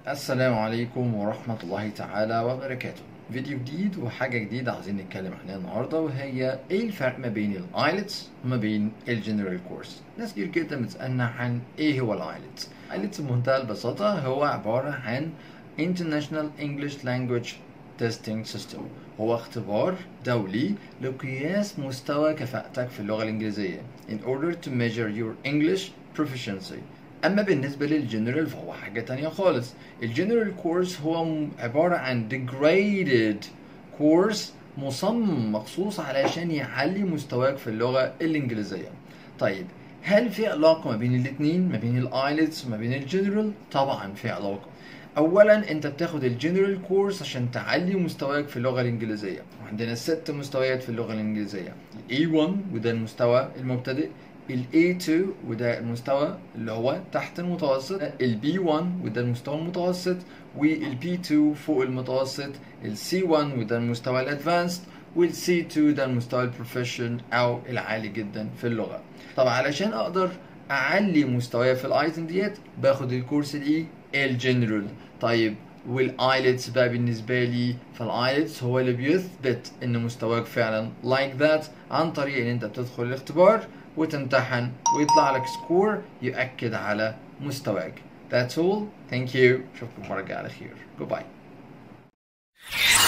السلام عليكم ورحمة الله تعالى وبركاته. فيديو جديد وحاجة جديدة عايزين نتكلم عنها النهاردة، وهي ايه الفرق ما بين الايلتس وما بين الجنرال كورس. ناس كتير جدا بتسألنا عن ايه هو الايلتس. الايلتس بمنتهى البساطة هو عبارة عن International English Language Testing System. هو اختبار دولي لقياس مستوى كفاءتك في اللغة الإنجليزية in order to measure your English proficiency. اما بالنسبه للجنرال فهو حاجه تانية خالص. الجنرال كورس هو عباره عن degraded كورس مصمم مخصوص علشان يعلي مستواك في اللغه الانجليزيه. طيب، هل في علاقه ما بين الاثنين، ما بين الايلتس وما بين الجنرال؟ طبعا في علاقه. اولا انت بتاخد الجنرال كورس عشان تعلي مستواك في اللغه الانجليزيه، وعندنا 6 مستويات في اللغه الانجليزيه: ال A1 وده المستوى المبتدئ، ال A2 وده المستوى اللي هو تحت المتوسط، ال B1 وده المستوى المتوسط، وال B2 فوق المتوسط، ال C1 وده المستوى الادفانسد، وال C2 ده المستوى البروفيشن او العالي جدا في اللغه. طب علشان اقدر اعلي مستواي في الايتم ديت باخد الكورس الايه؟ الجنرال. طيب والايلتس بقى بالنسبه لي، فالايلتس هو اللي بيثبت ان مستواك فعلا like that عن طريق ان انت بتدخل الاختبار وتمتحن ويطلع لك سكور يؤكد على مستواك. That's all. Thank you. اشوفكم مرة على خير. Goodbye.